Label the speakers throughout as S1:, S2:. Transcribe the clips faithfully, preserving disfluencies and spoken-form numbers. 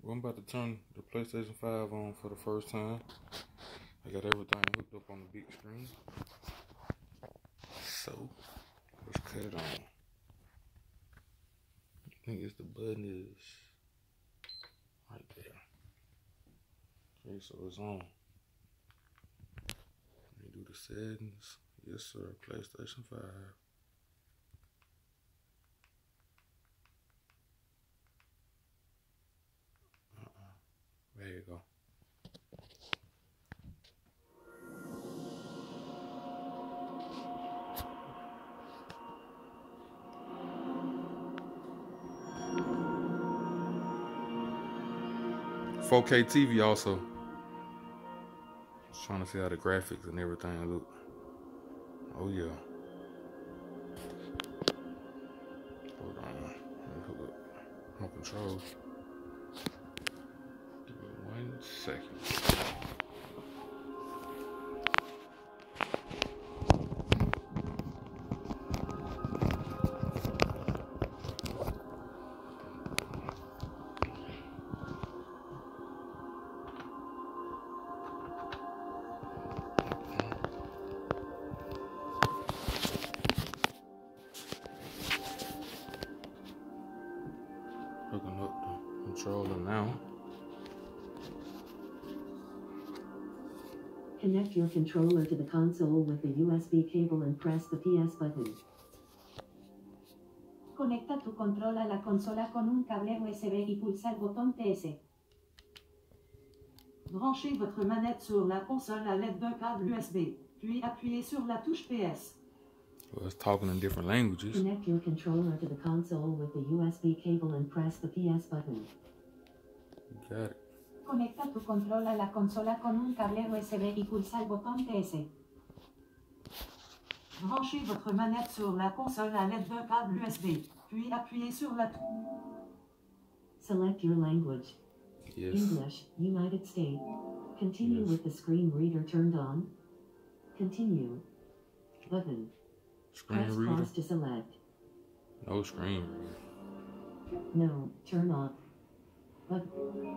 S1: Well, I'm about to turn the PlayStation five on for the first time. I got everything hooked up on the big screen. So, let's cut it on. I think it's the button is right there. Okay, so it's on. Let me do the settings. Yes, sir. PlayStation five. Uh-uh. There you go. four K T V also. Just trying to see how the graphics and everything look. Oh yeah. Hold on. Let me hook up my controls. Give me one second. Hooking up the controller now.
S2: Connect your controller to the console with the U S B cable and press the P S button.
S3: Conecta tu control a la consola con un câble U S B y pulsa le bouton P S.
S4: Branchez votre manette sur la console à l'aide d'un câble U S B, puis appuyez sur la touche P S.
S1: Well, it's talking in different languages.
S2: Connect your controller to the console with the U S B cable and press the P S button.
S1: You got it.
S3: Conecta tu control a la consola con un câble U S B y pulsa le bouton P S.
S4: Branchez votre manette sur la console à l'aide d'un câble U S B, puis appuyez sur la touche.
S2: Select your language.
S1: Yes.
S2: English, United States. Continue
S1: Yes.
S2: with the screen reader turned on. Continue. Button.
S1: Screen
S2: Press
S1: reader.
S2: pause to select.
S1: No screen reader.
S2: No, turn off. Button.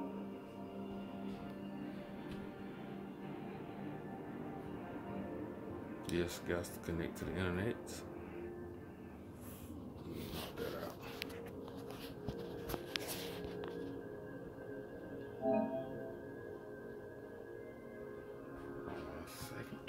S1: Yes, got to connect to the internet. Knock that out. One second.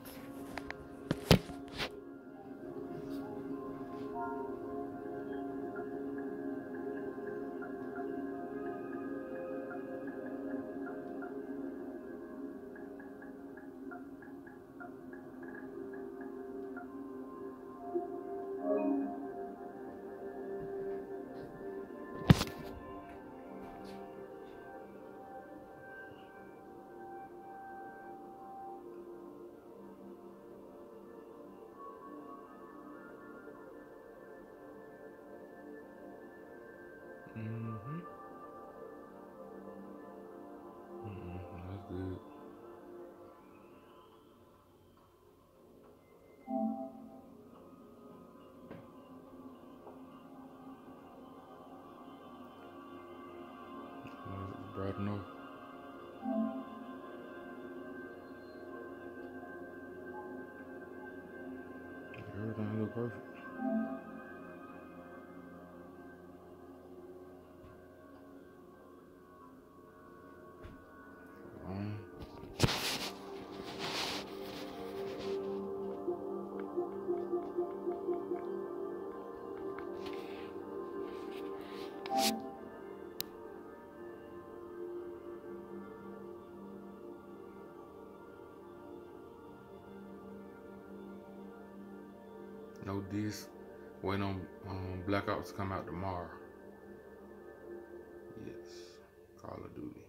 S1: Mm-hmm. Mm-hmm. That's good. It's bright enough. Everything look perfect. Um, no disc. Waiting on um, Black Ops to come out tomorrow. Yes. Call of Duty.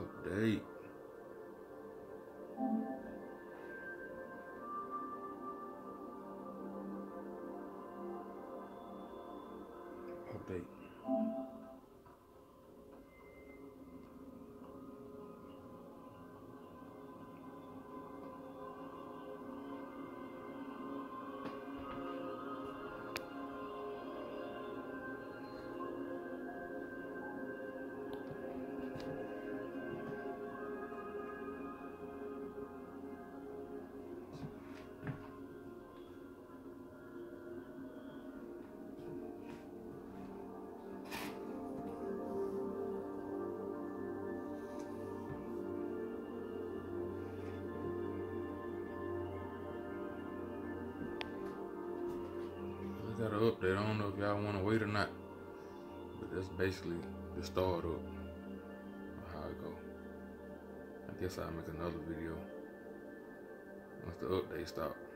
S1: Update. Update. Got an update. I don't know if y'all want to wait or not, but that's basically the start of how it go. I guess I'll make another video once the update stops.